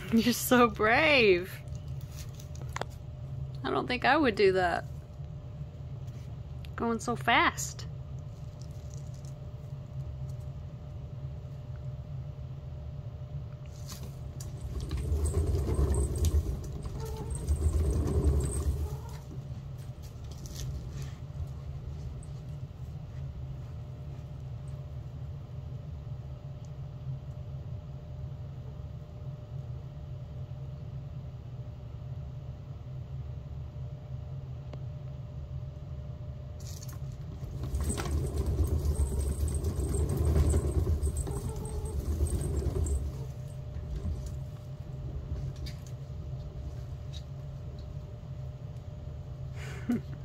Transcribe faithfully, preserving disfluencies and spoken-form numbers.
You're so brave. I don't think I would do that. Going so fast. Hmm.